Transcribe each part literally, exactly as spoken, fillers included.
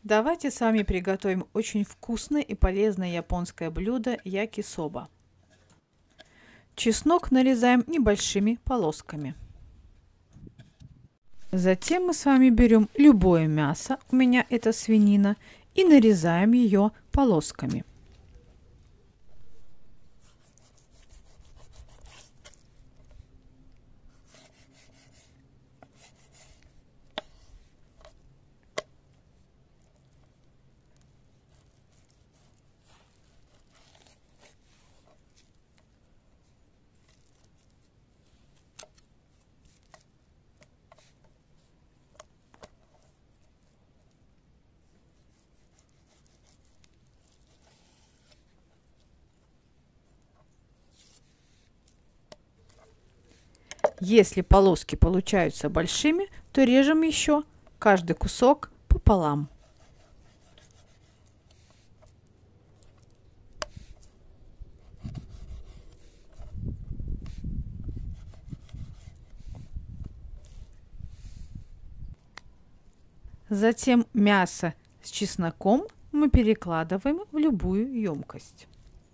Давайте с вами приготовим очень вкусное и полезное японское блюдо якисоба. Чеснок нарезаем небольшими полосками. Затем мы с вами берем любое мясо, у меня это свинина, и нарезаем ее полосками. Если полоски получаются большими, то режем еще каждый кусок пополам. Затем мясо с чесноком мы перекладываем в любую емкость.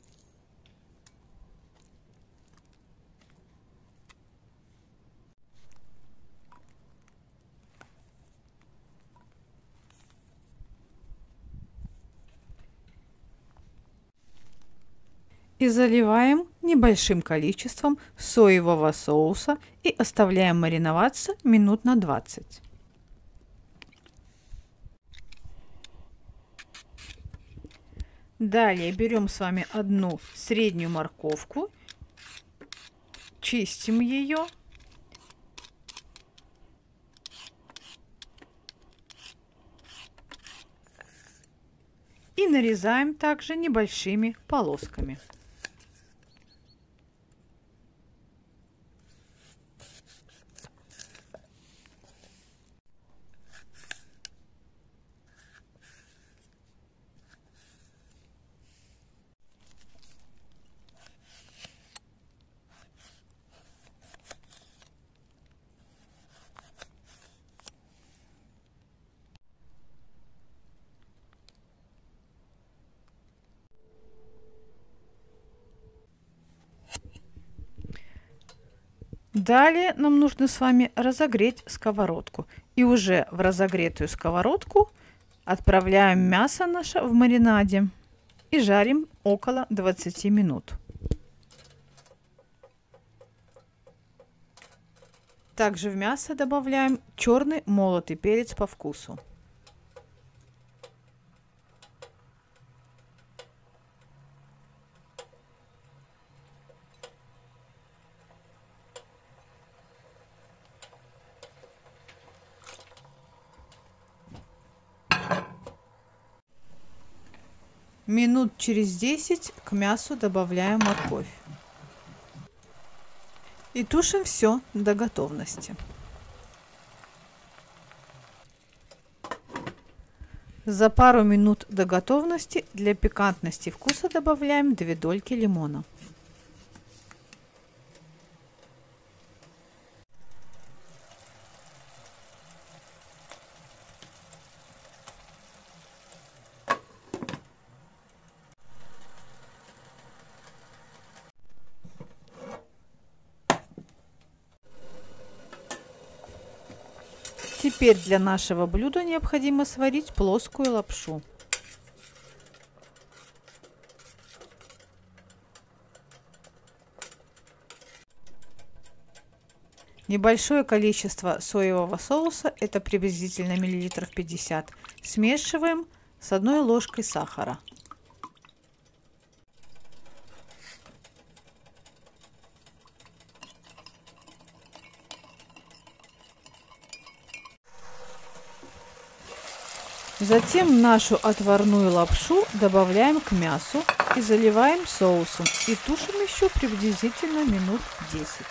И заливаем небольшим количеством соевого соуса и оставляем мариноваться минут на двадцать. Далее берем с вами одну среднюю морковку, чистим ее. И нарезаем также небольшими полосками. Далее нам нужно с вами разогреть сковородку. И уже в разогретую сковородку отправляем мясо наше в маринаде и жарим около двадцати минут. Также в мясо добавляем черный молотый перец по вкусу. Минут через десять к мясу добавляем морковь. И тушим все до готовности. За пару минут до готовности для пикантности вкуса добавляем две дольки лимона. Теперь для нашего блюда необходимо сварить плоскую лапшу. Небольшое количество соевого соуса, это приблизительно миллилитров пятьдесят, смешиваем с одной ложкой сахара. Затем нашу отварную лапшу добавляем к мясу и заливаем соусом. И тушим еще приблизительно минут десять.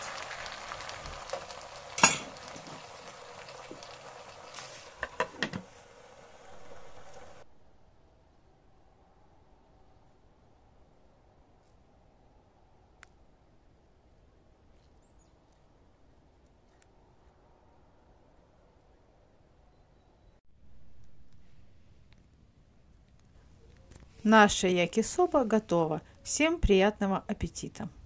Наша якисоба готова. Всем приятного аппетита!